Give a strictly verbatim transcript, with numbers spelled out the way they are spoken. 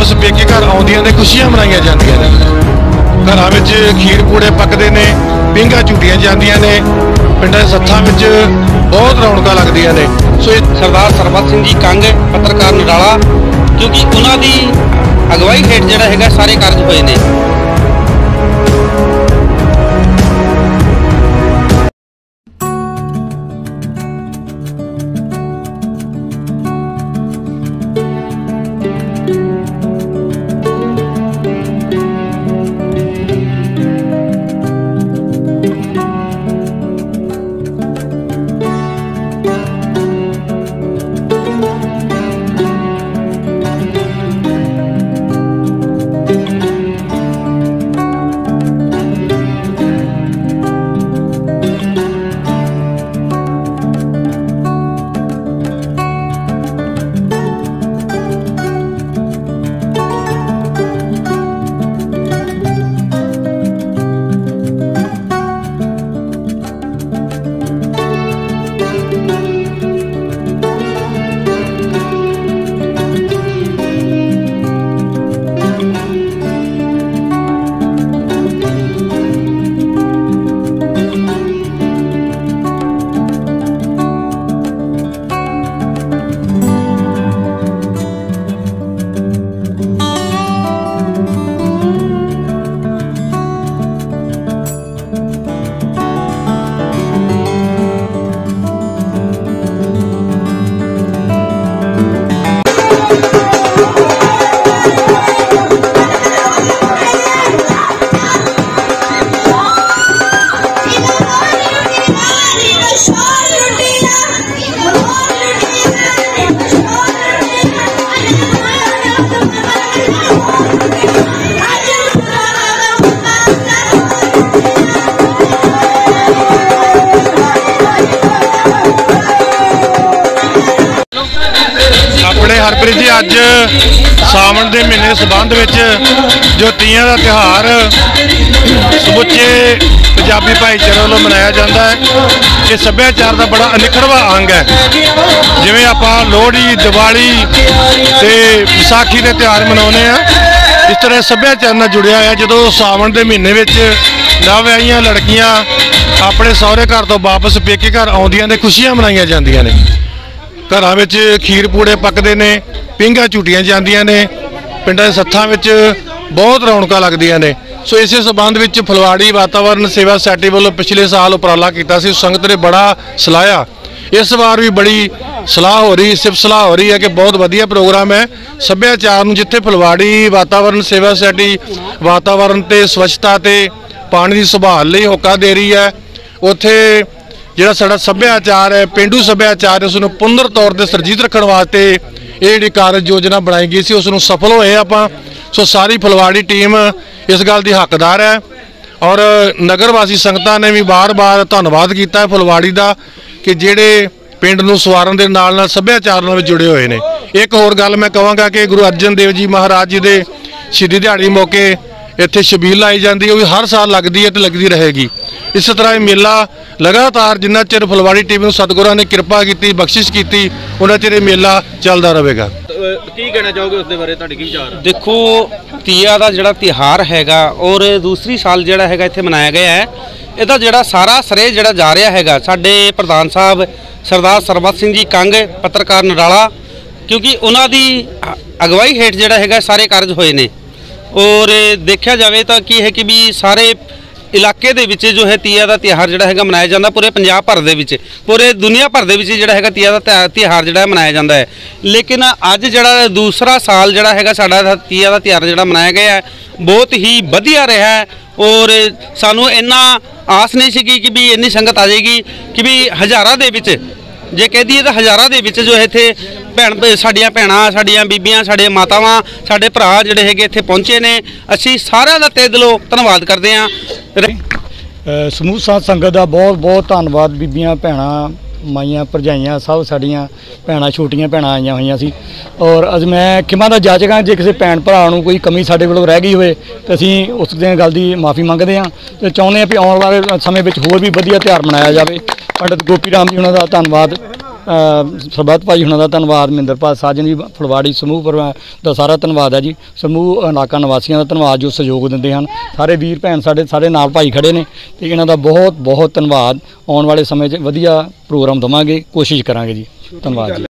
वापस पेके घर आउंदियां ने खुशियां मनाईयां जांदियां ने। घरां विच खीर पूड़े पकदे ने, पींघां झूटियां जांदियां ने, पिंडां सत्थां विच बहुत रौनकां लगदियां ने। सो सरदार सरबत सिंह जी कंग पत्रकार नडाला, क्योंकि उन्हां दी अगवाई हेठ जिहड़ा हैगा सारे कारज होए ने। हरप्रीत जी अज सावन के महीने संबंध में जो तीयां का त्यौहार समुचे पंजाबी भाईचारे वालों मनाया जाता है, ये सभ्याचार का बड़ा अनिखड़वा अंग है। जिवें आपां लोहड़ी दिवाली ते विसाखी के त्यौहार मनाउने आ, इस तरह सभ्याचार नाल जुड़िया है। जो सावन के महीने में नवविआहियां लड़कियां अपने सहुरे घर तो वापस पेके घर आउंदियां ने खुशियां मनाईयां जांदियां ने। घरां विच खीर पूड़े पकदे ने, पींघां झूटियां जांदियां ने, पिंडां दे सत्थां विच बहुत रौनकां लगदियां ने। सो इस संबंध में फुलवाड़ी वातावरण सेवा सोसाइटी वालों पिछले साल उपराला किया, संगत ने बड़ा सलाहिया। इस बार भी बड़ी सलाह हो रही, सिर्फ सलाह हो रही है कि बहुत वधिया प्रोग्राम है। सभ्याचार नूं जिथे फुलवाड़ी वातावरण सेवा सोसाइटी वातावरण ते स्वच्छता ते पानी की संभाल लई होका दे रही है, उत्थे जिहड़ा साडा सभ्याचार है, पेंडू सभ्याचार, उसनूं पुनर तौर पर सरजीत रखने वास्ते ये जी कार्य योजना बनाई गई सी, उसनूं सफल होए आपां। सो सारी फुलवाड़ी टीम इस गल की हकदार है और नगर वासी संगतां ने भी बार बार धन्नवाद किया है फुलवाड़ी का कि जिहड़े पिंड नूं सवारन दे नाल नाल सभ्याचार नाल जुड़े हुए हैं। एक होर गल मैं कहांगा कि गुरु अर्जन देव जी महाराज जी के शहीदी दिहाड़ी मौके इत्थे छबील लाई जाती है, वो भी हर साल लगती है तो लगती रहेगी। इस तरह मेला लगातार जिन्ना चिर फुलवाड़ी टीम सतगुरां ने कृपा की बख्शिश की उन्ना चिर मेला चलता रहेगा। की कहना चाहोगे उसके बारे तुहाडे की विचार? देखो तीया का जिहड़ा त्यौहार हैगा और दूसरी साल जिहड़ा हैगा इत्थे मनाया गया है, इहदा जिहड़ा सारा श्रेय जिहड़ा जा रहा हैगा साडे प्रधान साहब सरदार सरबत सिंह जी कंग पत्रकार नडाला, क्योंकि उन्हां दी अगवाई हेठ जिहड़ा हैगा सारे कारज होए ने। और देखा जाए तो की है कि भी सारे इलाके दे विच जो है तीया का त्यौहार जिहड़ा हैगा मनाया जाता, पूरे पंजाब भर दे विच, पूरे दुनिया भर दे विच जिहड़ा हैगा तीया का त्यौहार जिहड़ा मनाया जाता है। लेकिन अज जिहड़ा दूसरा साल जिहड़ा हैगा साडा तीया का त्यौहार जिहड़ा मनाया गया है, बहुत ही वधिया रहा है। और सानू इन्ना आस नहीं सी कि भी इन्नी संगत आ जाएगी कि भी हज़ारां दे विच जे कह दीए तो हज़ारां दे विच जो है इत्थे भैन साडियां भैणां साडियां बीबियां साडे मातावां साडे भरा जिहड़े हैगे इत्थे पहुंचे ने। असीं सारिआं दा तहे दिलों धन्नवाद करदे हां। समूह साध संगत का बहुत बहुत धन्नवाद। बीबियां भैणां माइयां भरजाइयां सब साडियां भैणां छोटियां भैणां आईयां होईयां सी। और अज मैं किमां दा जाचक हां, जे किसी भैन भरा नूं कोई कमी साडे कोलों रह गई होए तो असीं उस दिन गल दी माफ़ी मंगदे हां ते चाहुंदे हां भी आउण वाले समय विच होर भी वधिया त्यौहार मनाया जावे। पंडित गोपी राम जी उन्हां दा धन्नवाद। ਸਰਬੱਤ ਭਾਈ ਹੁਣਾਂ ਦਾ ਧੰਨਵਾਦ, ਮਹਿੰਦਰਪਾਲ ਸਾਜਨ ਜੀ ਫੁਲਵਾੜੀ ਸਮੂਹ ਪਰਿਵਾਰ ਦਾ ਸਾਰਾ ਧੰਨਵਾਦ ਹੈ ਜੀ। ਸਮੂਹ ਇਲਾਕਾ ਨਿਵਾਸੀਆਂ ਦਾ ਧੰਨਵਾਦ ਜੋ ਸਹਿਯੋਗ ਦਿੰਦੇ ਹਨ। ਸਾਰੇ ਵੀਰ ਭੈਣ ਸਾਡੇ ਸਾਰੇ ਨਾਲ ਭਾਈ ਖੜੇ ਨੇ ਤੇ ਇਹਨਾਂ ਦਾ ਬਹੁਤ ਬਹੁਤ ਧੰਨਵਾਦ। ਆਉਣ ਵਾਲੇ ਸਮੇਂ 'ਚ ਵਧੀਆ ਪ੍ਰੋਗਰਾਮ ਦੇਵਾਂਗੇ, ਕੋਸ਼ਿਸ਼ ਕਰਾਂਗੇ ਜੀ। ਧੰਨਵਾਦ ਜੀ।